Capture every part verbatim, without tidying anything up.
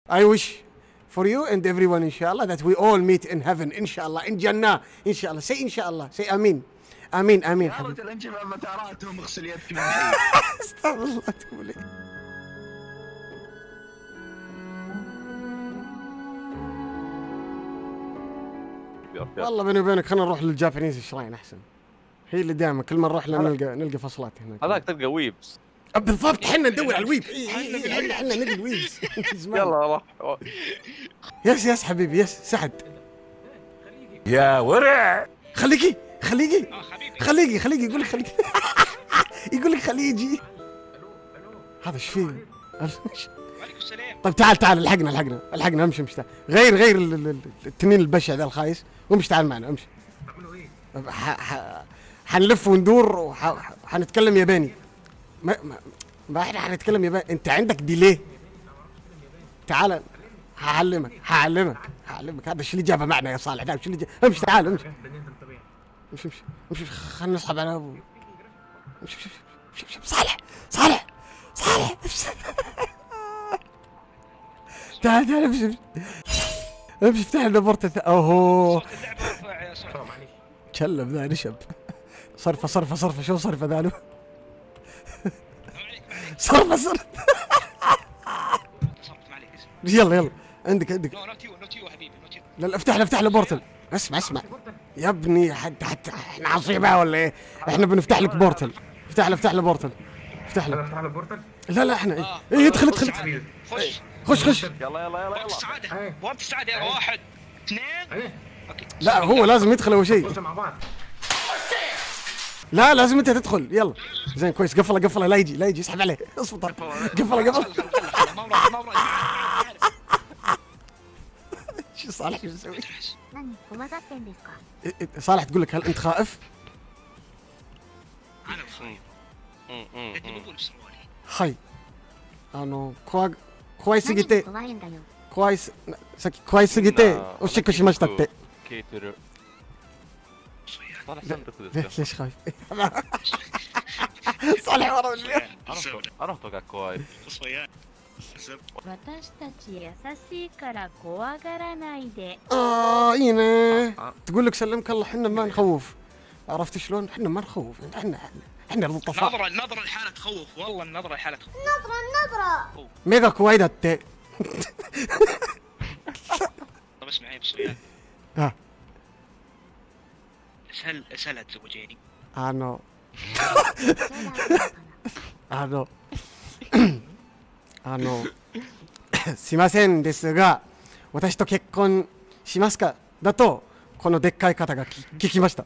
I wish for you and everyone inshallah that we all meet in heaven inshallah in Jannah inshallah. Say inshallah. Say Amin. Amin Amin يا حبيبي. رجل انت لما تراتهم اغسل يدك من الحين. استغفر الله توب عليك. والله بيني وبينك خلينا نروح للجابانيز شراين احسن. هي اللي دائما كل ما نروح لها نلقى نلقى فصلات هناك. هذاك تلقى ويبس. بالضبط احنا ندور على الويب. اي اي احنا احنا نلقى الويبس. يلا روح. يس يس حبيبي يس سعد. يا ورع خليكي خليكي خليكي خليكي يقول لك خليكي. يقول لك خليجي. هذا ايش فيه؟ طيب تعال تعال الحقنا الحقنا الحقنا امشي امشي تعال. غير غير التنين البشع ذا الخايس وامشي تعال معنا امشي. حنلف وندور وحنتكلم ياباني. ما ما, ما احنا حنتكلم ياباني. انت عندك ديليه. تعال هعلمك هعلمك هعلمك. هذا الشيء اللي جابه معنا يا صالح. هذا الشيء اللي جابه. امشي تعال امشي امشي امشي امشي خلينا نسحب على ابو. امشي امشي امشي امشي صالح صالح صالح تعال تعال امشي امشي امشي افتح لنا بورتة. اوهو كلب ذا نشب. صرفه صرفه صرفه شو صرفه ذاله. صرفه صرفه. يلا يلا عندك عندك. لا لا افتح له افتح له بورتل. اسمع اسمع يا ابني حتى حتى احنا عصيبه ولا ايه؟ احنا بنفتح لك بورتل. افتح له افتح له بورتل. افتح له. افتح له بورتل؟ لا لا احنا ايه, إيه ادخل ادخل خش خش خش. يلا يلا يلا يلا. السعاده وقت السعاده. واحد اثنين. لا هو لازم يدخل اول شيء. لا لازم انت تدخل. يلا زين كويس. قفله قفله لا يجي لا يجي اسحب عليه. اصبر قفله قفله. شو صالح شو يسوي؟ صالح تقول لك هل انت خائف؟ انا خايف. لكن بقول سروالي. هاي انا كوا كويس سجيتي كويس سكي كويس سجيتي وشك شي مشتت. كيتر. صالح ليش خايف؟ صالح ورا اللي انا اتوقع كويس. 私たち優しいから怖がらないで. اه هنا تقول لك سلمك الله احنا ما نخوف. عرفت شلون؟ احنا ما نخوف. احنا احنا لطفاء. النظرة النظرة الحالة تخوف. والله النظرة الحالة تخوف. نظرة النظرة. ميجا كوايدا التي. طب اسمعي بصريان. ها. اسهل اسهلها تزوجيني. انا انا انا すいませんですが私と結婚しますかだとこのでっかい方が聞きました。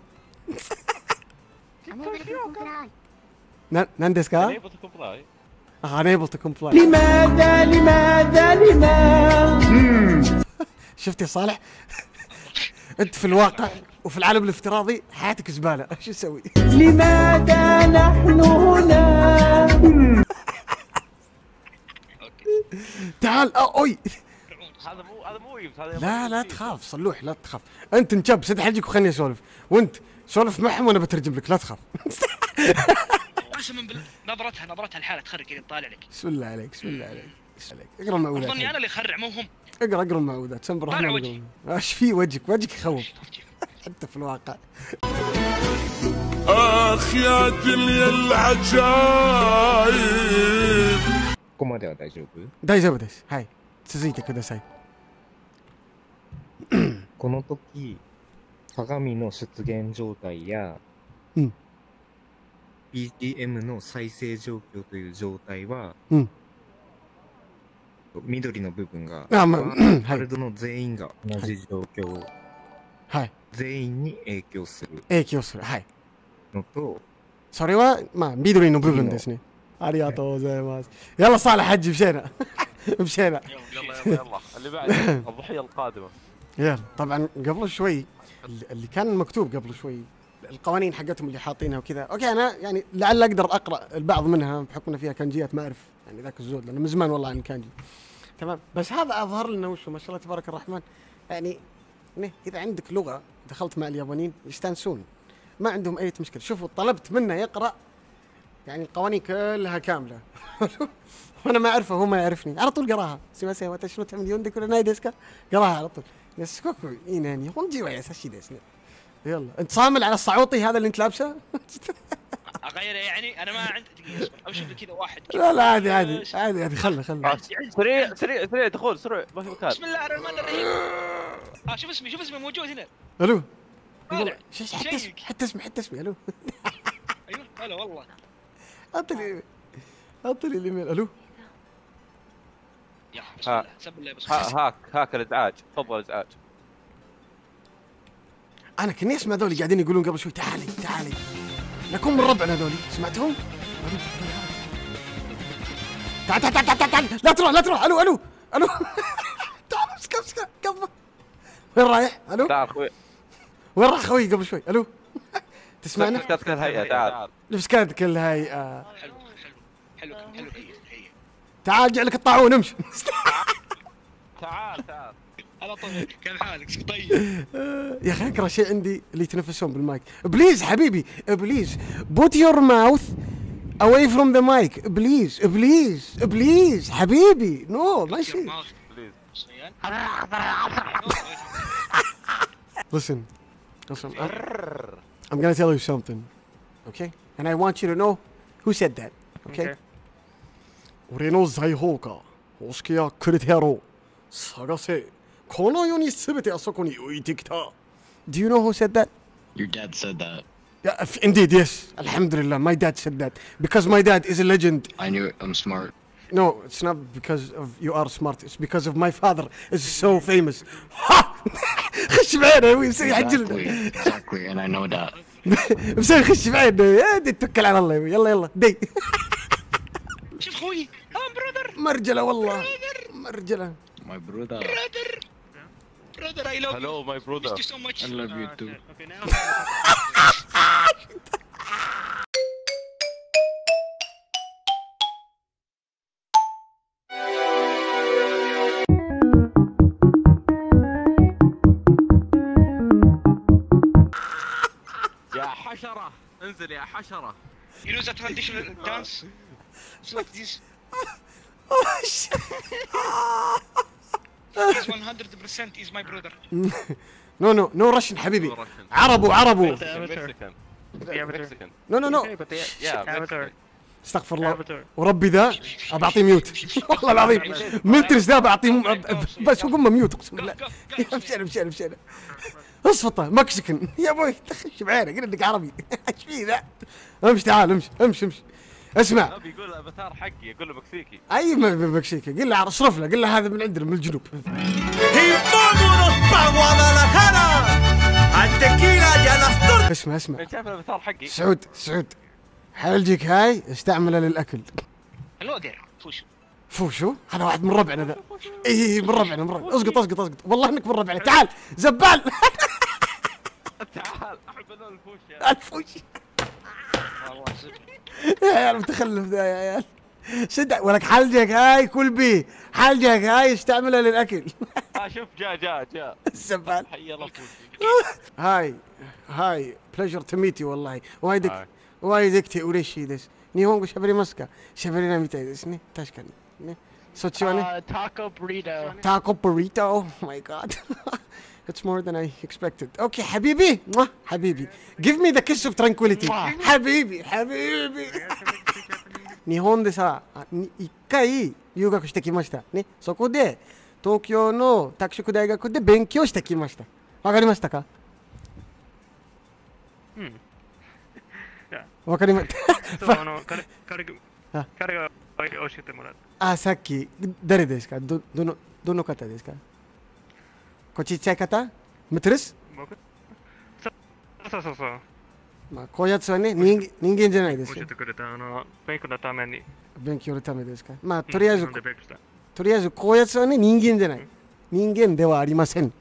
な何ですか unable to comply. لماذا لماذا لماذا شفت يا صالح انت في الواقع وفي العالم الافتراضي حياتك زباله. شو تسوي؟ لماذا نحن هنا؟ تعال اوي. هذا مو هذا مو ويبس هذا. لا لا تخاف صلوح لا تخاف. انت انجب سد حجك وخليني اسولف وانت سولف معهم وانا بترجم لك لا تخاف. قسما بالله نظرتها نظرتها الحالة تخرج كذا طالع لك. بسم الله عليك بسم الله عليك بسم الله عليك. اقرا المعوذات. اظني انا اللي اخرع مو هم. اقرا اقرا المعوذات. سم طالع وجهي. ايش في وجهك؟ وجهك يخوف حتى في الواقع. اخ يا دنيا العجايب. ここまでは大丈夫？ 大丈夫です。はい続いてください。 この時鏡の出現状態や、 うん、 ビージーエム の再生状況という状態は、 うん、 緑の部分があ、まあ、 ワールドの全員が同じ状況、 はい、 全員に影響する影響するはいのと、 それはまあ緑の部分ですね。ありがとうございます。يلا صالح حج مشينا مشينا. يلا يلا يلا اللي بعده الضحية القادمة. يلا طبعا قبل شوي اللي كان مكتوب قبل شوي القوانين حقتهم اللي حاطينها وكذا. اوكي انا يعني لعل اقدر اقرا البعض منها بحكم ان فيها كانجيات ما اعرف يعني ذاك الزود لانه من زمان والله عن الكانجي. تمام بس هذا اظهر لنا وش ما شاء الله تبارك الرحمن يعني اذا عندك لغه دخلت مع اليابانيين يستانسون ما عندهم اي مشكله. شوفوا طلبت منه يقرا يعني القوانين كلها كامله. وانا ما اعرفه هو ما يعرفني، على طول قراها سيما وات شنو تعمل يوندك ولا نايدسكا، قراها على طول. بس كوكو ايناني ونجي ويا ساشي ديسني. يلا انت صامل على الصعوطي هذا اللي انت لابسه؟ اغيره يعني انا ما عندي دقيقه اصبر امشي كذا واحد كذا. لا لا عادي عادي عادي عادي خله خله. سريع سريع سريع دخول سريع ما في مكان. بسم الله الرحمن الرحيم. اه شوف اسمي شوف اسمي موجود هنا. الو طالع. شو حتى اسمي حتى اسمي حتى اسمي الو. ايوه هلا والله. اعطني اعطني الايميل. الو يا بسم الله سب الله بس. ها- هاك هاك الازعاج تفضل ازعاج. انا كني اسمع ذولي قاعدين يقولون قبل شوي تعالي تعالي نكون من ربعنا ذولي، سمعتهم؟ تعال تعال تعال تعال تعال لا تروح لا تروح. الو الو الو تعال امسك امسك قبل. وين رايح؟ الو تعال اخوي وين راح خوي قبل شوي؟ الو تسمعنا؟ مسكتك الهيئة تعال. لبس كانت كل هاي. حلو حلو حلو حلو هي هي. تعال جعلك لك الطاعون امشي. تعال تعال. على طول كيف حالك؟ طيب يا اخي اكره شيء عندي اللي يتنفسون بالمايك. بليز حبيبي بليز put your mouth away from the mic بليز بليز بليز حبيبي نو ما يصير. Listen listen I'm gonna tell you something okay and I want you to know who said that okay 俺の財宝か欲しきやくれてやろう探せこの世に全てあそこに置いてきた Do you know who said that? Your dad said that. Yeah, if- indeed, yes. Alhamdulillah, my dad said that. Because my dad is a legend. I knew it. I'm smart. No, it's not because of you are smart. It's because of my father is so famous. Ha! خش بعينه ويسوي يحجلنا. Exactly. Exactly. And I know that. مسوي خش بعينه يا دي توكل على الله يلا يلا دي. شوف خوي ام برادر مرجله والله مرجله. My brother. برادر برادر اي لاف Hello my brother. Thank you so much. I love you too. Okay, now. يا حشرة انزل يا حشرة. You know that traditional dance? It's like this. He's one hundred percent is my brother. No no no Russian حبيبي. No Russian. عربو عربو. Mexican. The avatar. Mexican. No no no. Okay, but the Yeah, avatar. استغفر الله. Avatar. وربي ذا ابى اعطيه ميوت. والله العظيم ملترس ذا بعطيه م- بس قمه ميوت اقسم بالله. مشينا مشينا مشينا. اصفطه مكسيكن يا ابوي تخش بعينه قل لك عربي. ايش فيه ذا؟ امشي تعال امشي امشي امشي. اسمع لا بيقول الافاتار حقي يقول له مكسيكي. اي م- م- مكسيكي قل له اصرف له قل له هذا من عندنا من الجنوب. اسمع اسمع انت شايف الافاتار حقي؟ سعود سعود حلجك هاي استعمله للاكل. Hello there. فوش. فوشو هذا واحد من ربعنا ذا. اي من ربعنا من ربعنا اسقط اسقط اسقط والله انك من ربعنا تعال زبال. تعال احب اللون الفوش يا الفوش والله صدق. يا عيال متخلف ذا يا عيال. شد ولك حلجك هاي كل بيه حلجك هاي استعملها للاكل. آه شوف جاء جاء جاء. الزبال حي الله فوش. هاي هاي بليجر تو ميت يو والله وايدك هاي. وايدك تي اوريشي ديس نيهونغو شابري ماسكا شابري ناميتاي ديس ني تاشكن ني سوتشيواني Uh, taco burrito. تاكو بوريتو ماي جاد. It's more than I expected. Okay حبيبي موah, حبيبي give me the kiss of tranquility. حبيبي حبيبي. 日本でさ一回留学してきましたね。そこで東京の拓殖大学で勉強してきました。わかりましたか？ うん。 わかりまそう、あの、彼、彼があ、 彼が教えてもらった。 あ、さっき誰ですか？どどのどの方ですか？こちっちゃい方？ムトゥルス？ 僕そうそうそうそう。 まあこういうやつはね人間人間じゃないですよ教えて。くれた、あの、勉強のために。 勉強のためですか？まあとりあえずうん日本で勉強した。 とりあえずこういうやつはね人間じゃない。人間ではありません。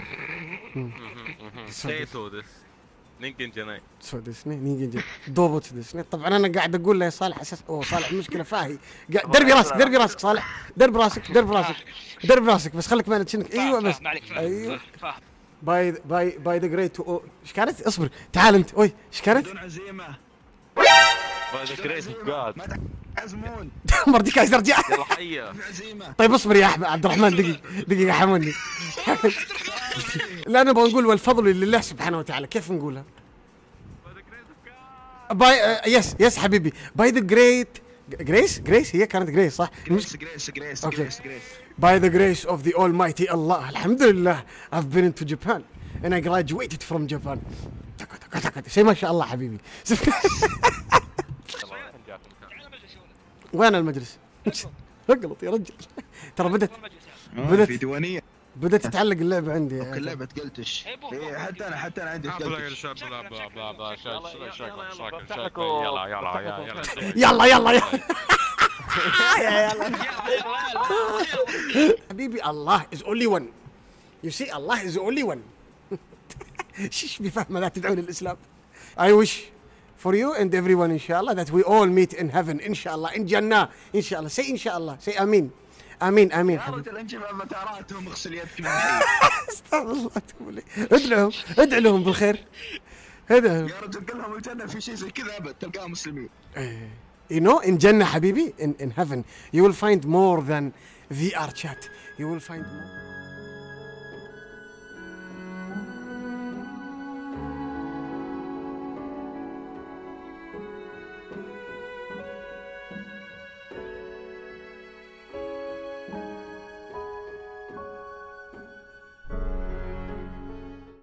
正当です。人間じゃない。 そうですね人間じゃ動物ですね. طبعا انا قاعد اقول له يا صالح اساس اوه صالح المشكله فاهي قاعد- دربي راسك دربي راسك صالح درب راسك درب راسك درب راسك بس خليك ما تشنك ايوه بس فاهم عليك فاهم. ايوه فاهم. باي باي باي ذا جريت ايش كانت؟ اصبر تعال انت اوي ايش كانت؟ بدون عزيمة. By the grace of God. ما تعزمون مردكايز رجع. يلا حيه. عزيمه. طيب اصبر يا احمد عبد الرحمن دقيقة دقيقة حموني. لا نبغى نقول والفضل لله سبحانه وتعالى، كيف نقولها؟ باي يس يس حبيبي باي ذا جريت جريس جريس هي كانت جريس صح؟ جريس جريس جريس Okay. جريس جريس. By the grace of the Almighty Allah, Alhamdulillah, I've been into Japan and I graduated from Japan. تك تك تك تك. شيء ما شاء الله حبيبي. وين المجلس؟ اقلط يا رجل. ترى بدت بدت في ديوانيه. بدت تتعلق اللعبة عندي. اوكي لعبه قلتش. إيه، حتى انا حتى انا عندي قلتش. يلا يلا يلا يلا يلا يلا. حبيبي Allah is only one. You see Allah is only one. شيش بفهمه لا تدعون الإسلام. I wish for you and everyone inshallah that we all meet in heaven inshallah in Jannah inshallah. Say inshallah. Say Amin. آمين آمين حبيبي. حاولت انجب متاراتهم اغسل يدك من استغفر الله توب لي. ادعوا ادعوا لهم بالخير. ادعوا. يا رجل قل لهم الجنه في شيء زي كذا ابد تلقاهم مسلمين. You know in Jannah حبيبي in in heaven you will find more than V R chat. You will find more.